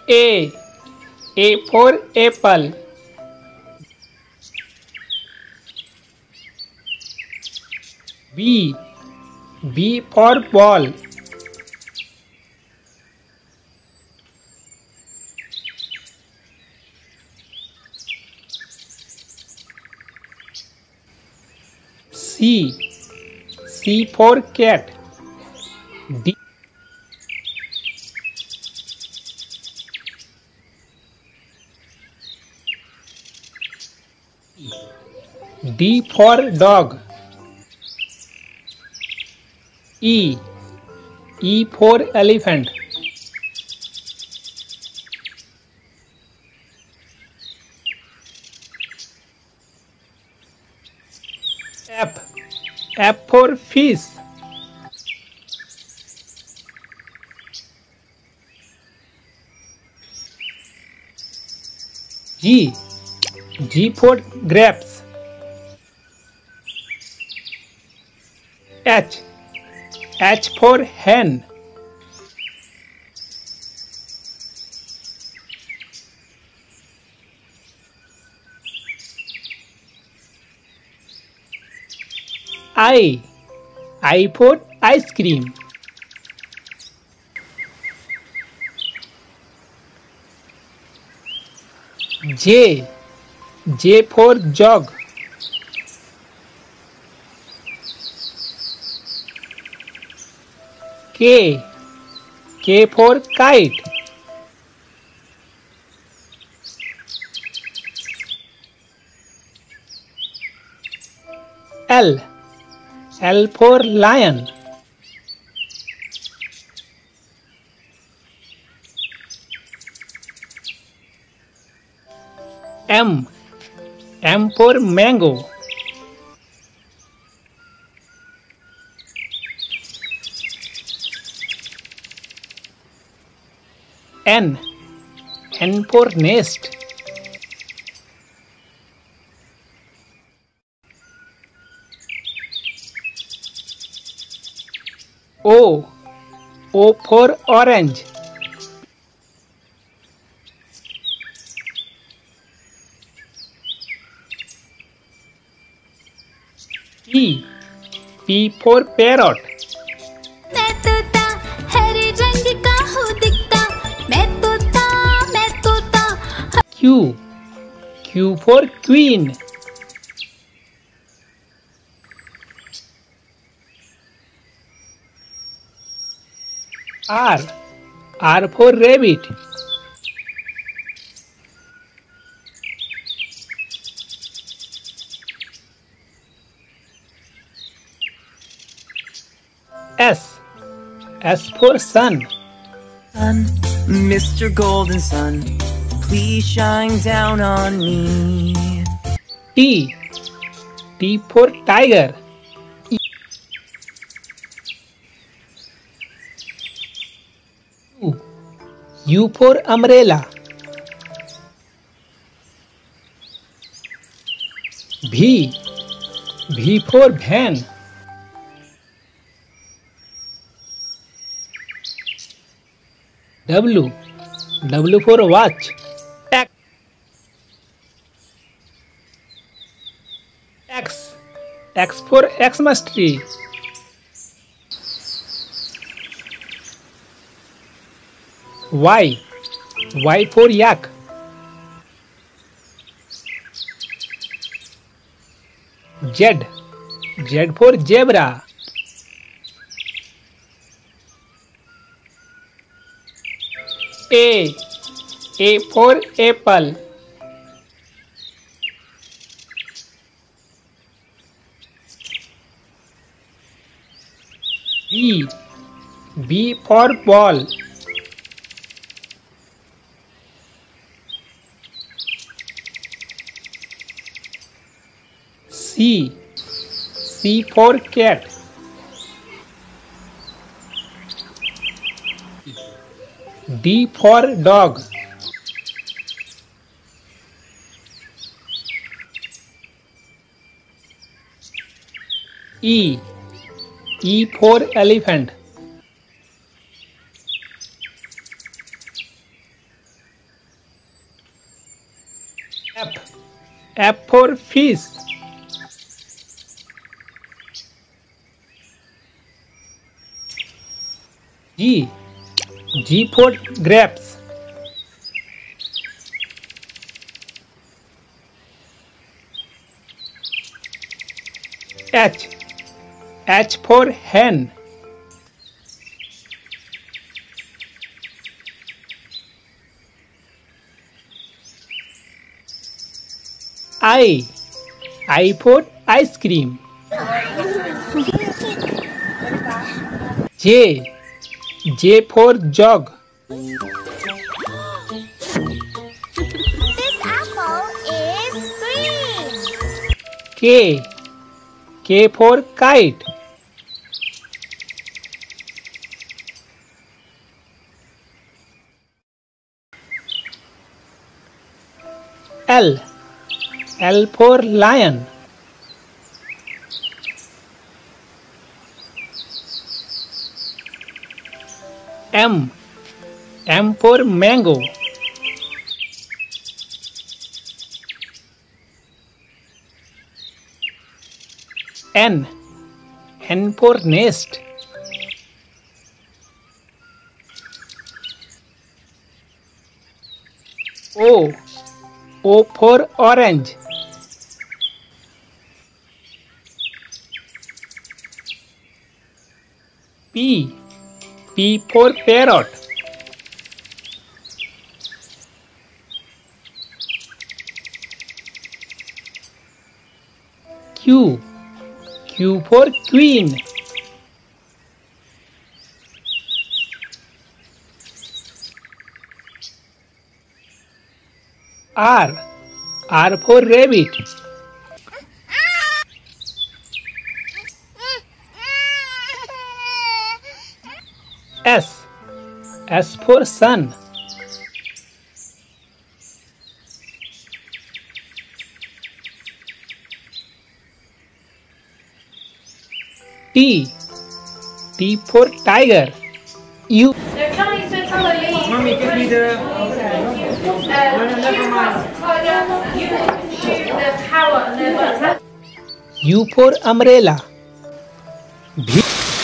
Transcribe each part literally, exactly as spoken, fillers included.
A. A for apple. B. B for ball. C. C for cat. D. D for dog. E. E for elephant. F. F for fish. G. G for grapes. H. H for hen. I. I for ice cream. J. J for jog. K. K for kite. L. L for lion. M. M for mango. N. N for nest. O. O for orange. P. P for parrot. मैं तोता हरे रंग का हूँ दिखता, मैं तोता मैं तोता। Q. Q for queen. R. R for rabbit. S. S for sun. Sun, Mister Golden Sun, please shine down on me. T. T for tiger. U. U for umbrella. V. V for van. W. W for watch. X. X. X for Xmas tree. Y. Y for yak. Z. Z for zebra. A. A for apple. B. B for ball. C. C for cat. D for dog. E. E for elephant. F. F for fish. G. G for grapes. H. H for hen. I. I for ice cream. J. J for jug. This apple is green. K. K for kite. L. L for lion. M. M for mango. N. N for nest. O. O for orange. P. P for parrot. Q. Q for queen. R. R for rabbit. S. S for sun. T. T for tiger. U. Mommy, give me the. No, no, never mind. U for umbrella. V.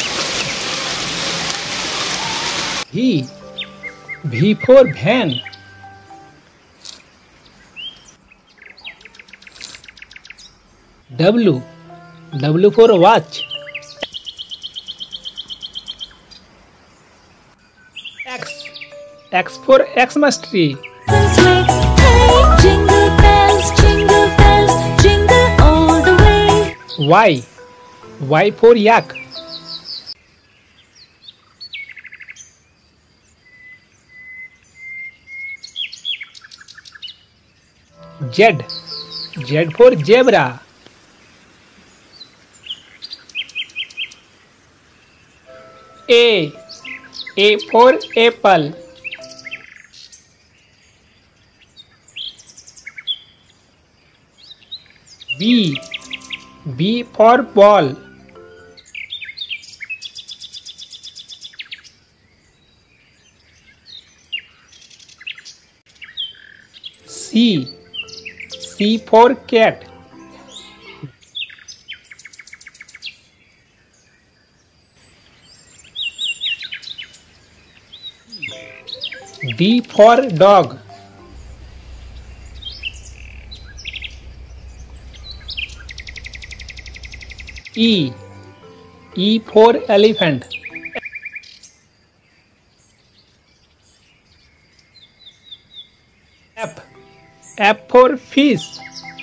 V. V for van. W. W for watch. X. X for Xmas tree. Hey, jingle bells, jingle bells, jingle all the way. Y. Y for yak. Z. Z for zebra. A. A for apple. B. B for ball. C. C for cat. D for dog. E. E for elephant. F. F for fish.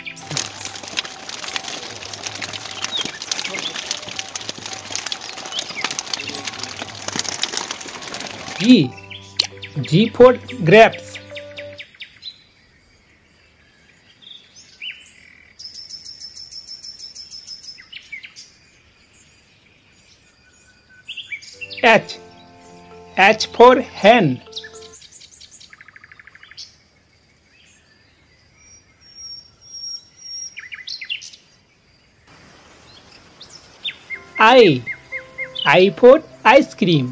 G. G for grapes. H. H for hen. I. I for ice cream.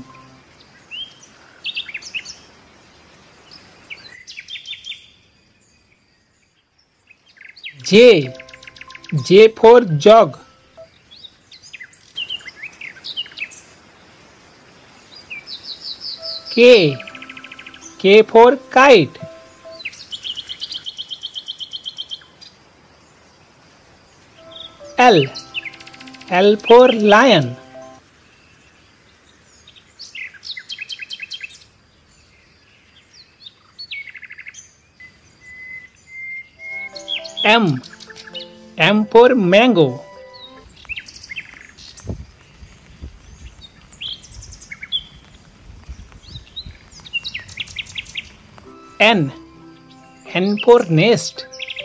J. J for jog. K. K for kite. L. L for lion. M. M for mango. N. N for nest.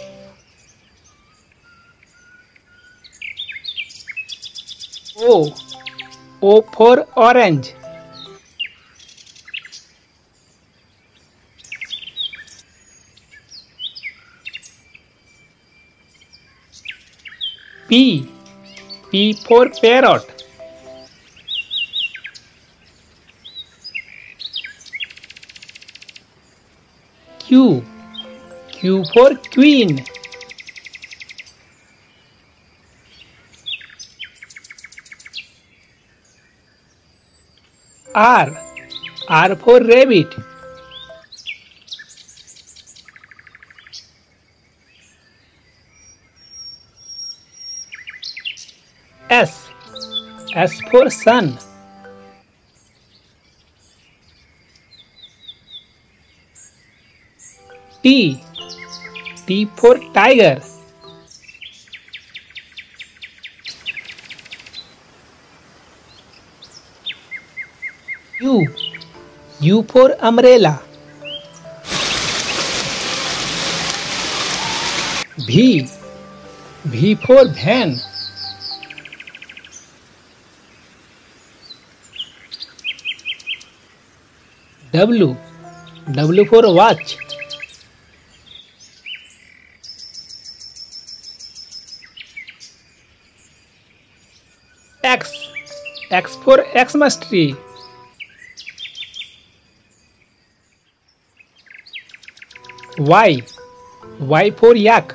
O. O for orange. P. P for parrot. Q. Q for queen. R. R for rabbit. S. S for sun. T. T for tiger. U. U for umbrella. V. V for van. W. W for watch. X. X for Xmas tree. Y. Y for yak.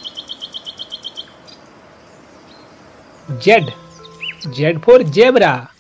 Z. Z for zebra.